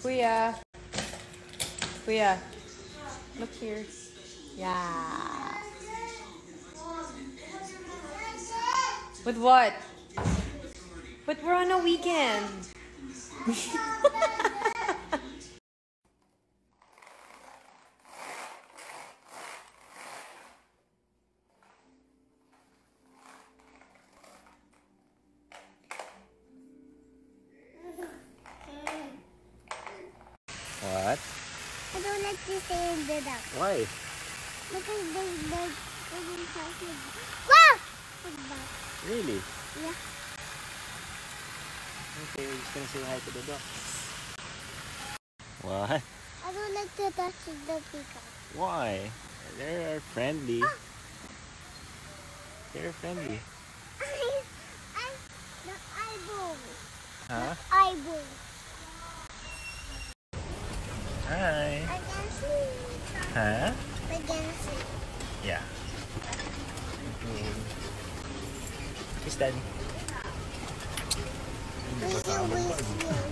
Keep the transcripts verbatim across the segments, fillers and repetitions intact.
Kuya. Kuya. Look here. Yeah. With what? But we're on a weekend. What? I don't like to stay in the dark. Why? Because they they they didn't touch me. Wow! Really? Yeah. Okay, we're just gonna say hi to the dog. What? I don't like to touch the peacock. Why? They're friendly. Ah. They're friendly. I, I, the eyeball. Huh? The eyeball. Hi. I can see. Huh? I can see. Yeah. Okay. Kiss daddy. Where's your waist?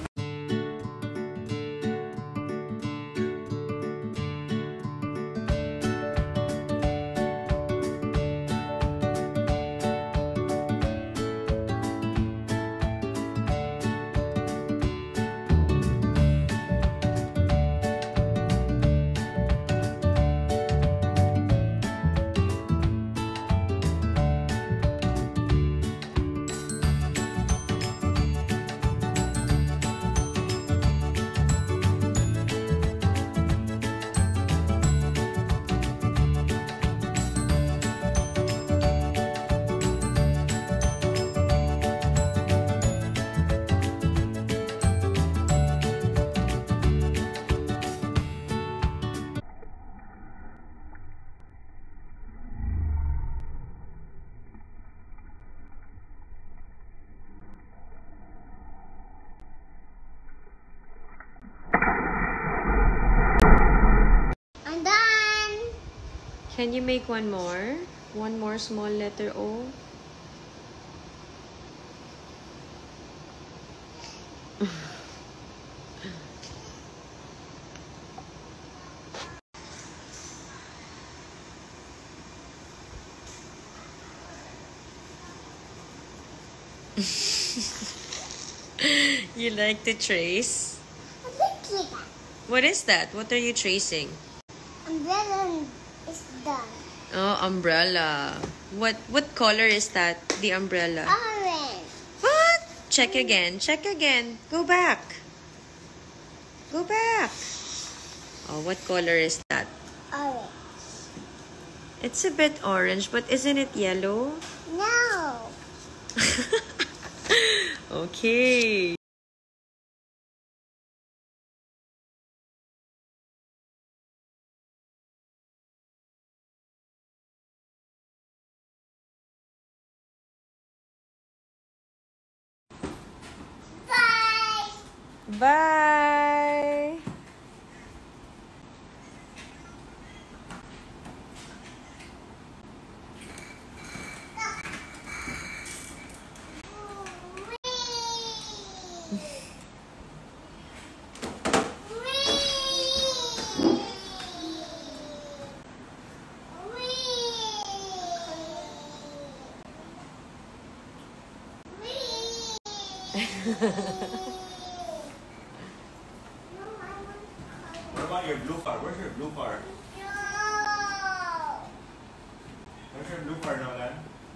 I'm done. Can you make one more? One more small letter O? You like to trace? I think that. What is that? What are you tracing? Umbrella is done. Oh, umbrella. What what color is that? The umbrella. Orange. What? Check again. Check again. Go back. Go back. Oh, what color is that? Orange. It's a bit orange, but isn't it yellow? No. Okay. Bye. Bye. What about your blue car? Where's your blue car? No. Where's your blue car, Nolan?